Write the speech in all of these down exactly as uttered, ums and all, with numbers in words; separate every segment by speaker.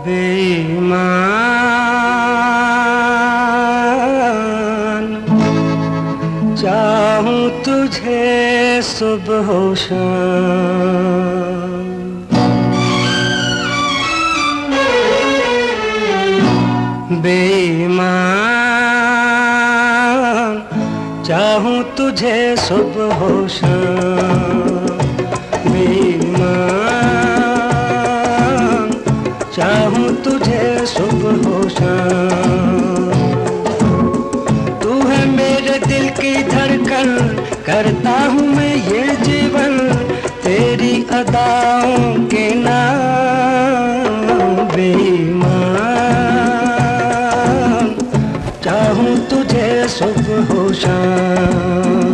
Speaker 1: बेईमान चाहूं तुझे सुबह शाम, बेईमान चाहूं तुझे सुबह शाम, बेईमान चाहूं तुझे सुबह शाम। तू है मेरे दिल की धड़कन, करता हूँ मैं ये जीवन तेरी अदाओं के नाम। बेईमान चाहूं तुझे सुबह शाम।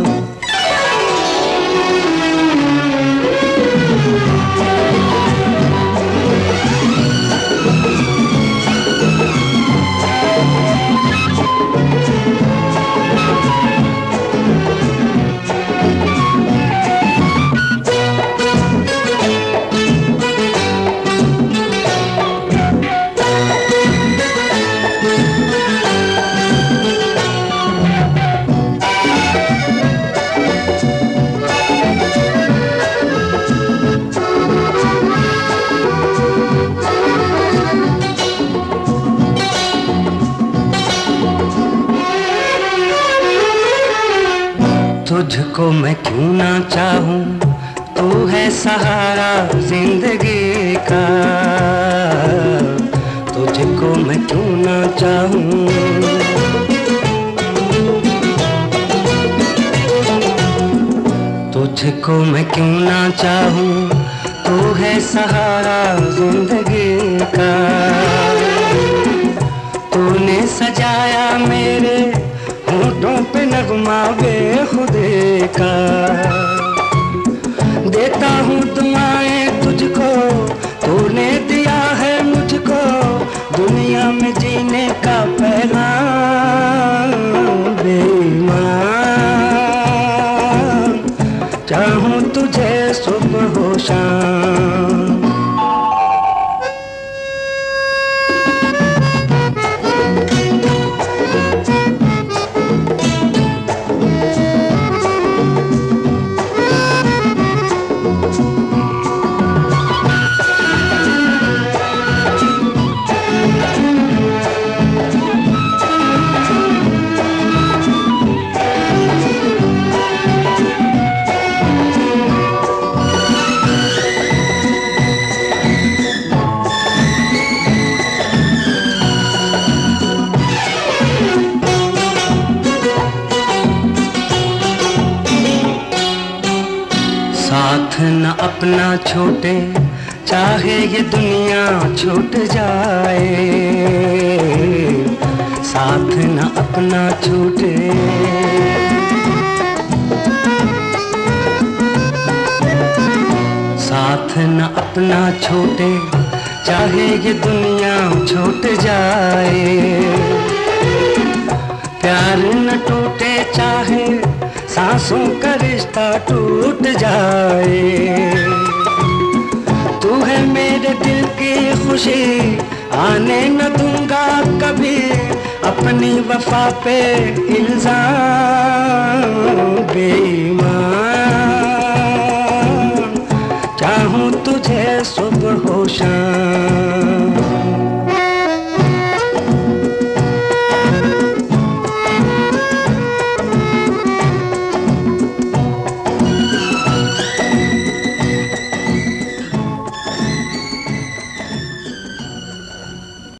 Speaker 1: तुझको मैं क्यों ना चाहूं, तू है सहारा जिंदगी का। तुझको मैं क्यों ना चाहूं, तुझको मैं क्यों ना चाहूं, तू है सहारा जिंदगी का। तूने सजाया मेरे होठों पे नगमा बेखुदे का। देता हूँ दुआएं तुझको, तूने दिया है मुझको दुनिया में जीने का पैगाम। बेईमान चाहूँ तुझे सुबह शाम। साथ न अपना छोटे, चाहे ये दुनिया छूट जाए। साथ न अपना छूटे, साथ न अपना छोटे, चाहे ये दुनिया छूट जाए। प्यार न टूटे चाहे सांसों का रिश्ता टूट जाए। तू है मेरे दिल की खुशी, आने न दूंगा कभी अपनी वफा पे इल्जाम। बेईमान चाहूं तुझे सुबह शाम।